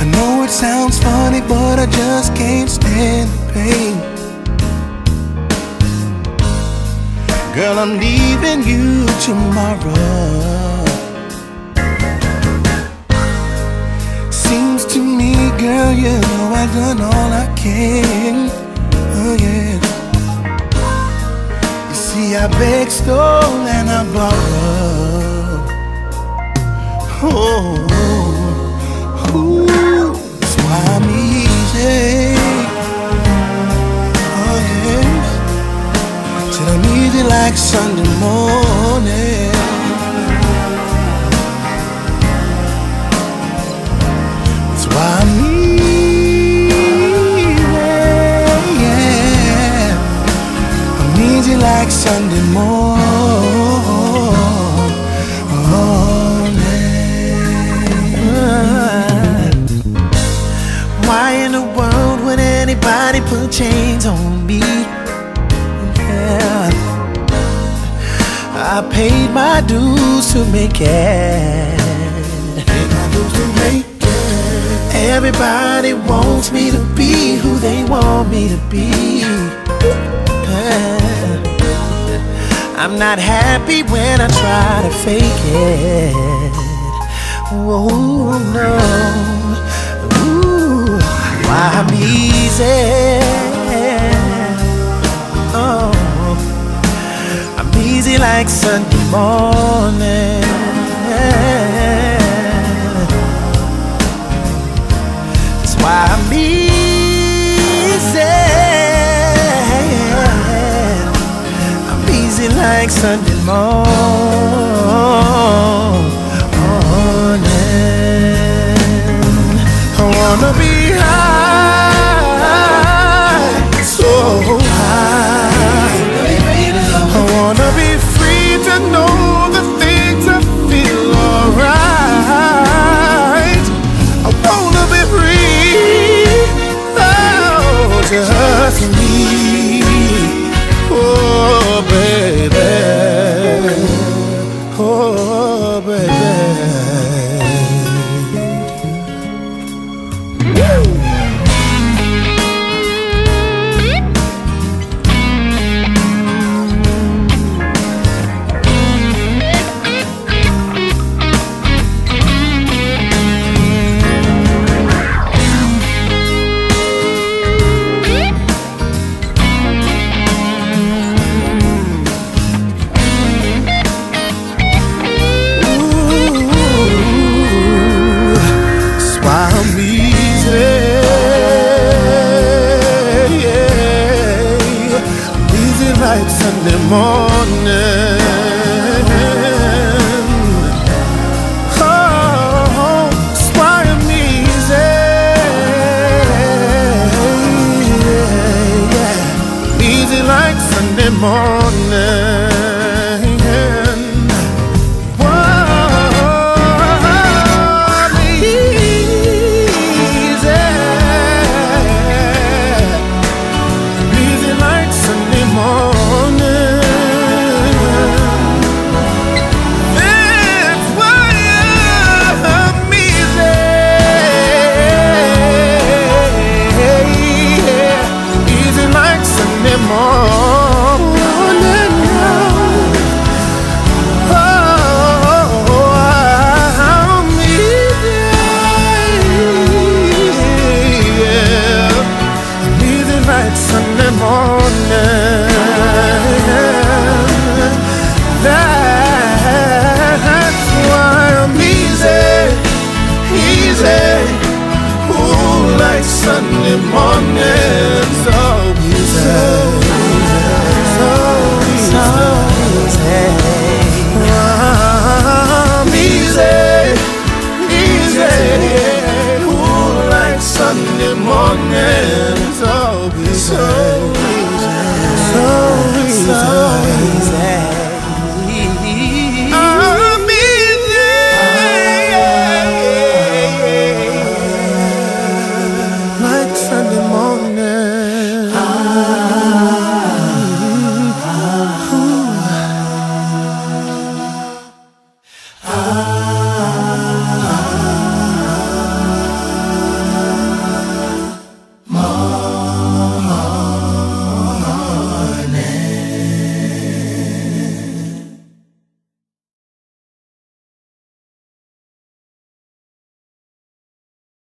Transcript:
I know it sounds funny, but I just can't stand the pain. Girl, I'm leaving you tomorrow. Seems to me, girl, you know I've done all I can. Oh yeah. You see, I begged, stole, and I borrowed. Oh, ooh, that's why I'm easy. Oh yes. Said I'm easy like Sunday morning. That's why I'm easy, yeah. I'm easy like Sunday morning. Why in the world would anybody put chains on me? Yeah. I paid my dues to make it. Everybody wants me to be who they want me to be. Yeah. I'm not happy when I try to fake it. Oh no. Ooh, why I'm easy. Oh, I'm easy like Sunday morning. That's why I'm easy. I'm easy like Sunday morning. I wanna be high, so high. I wanna be free to know the things I feel alright. I wanna be free, oh, just me. Oh baby, oh baby. Like Sunday morning. Oh, that's why I'm easy. Yeah. Easy like Sunday morning. Sunday morning, that's why I'm easy, easy. Ooh, like Sunday morning, so easy.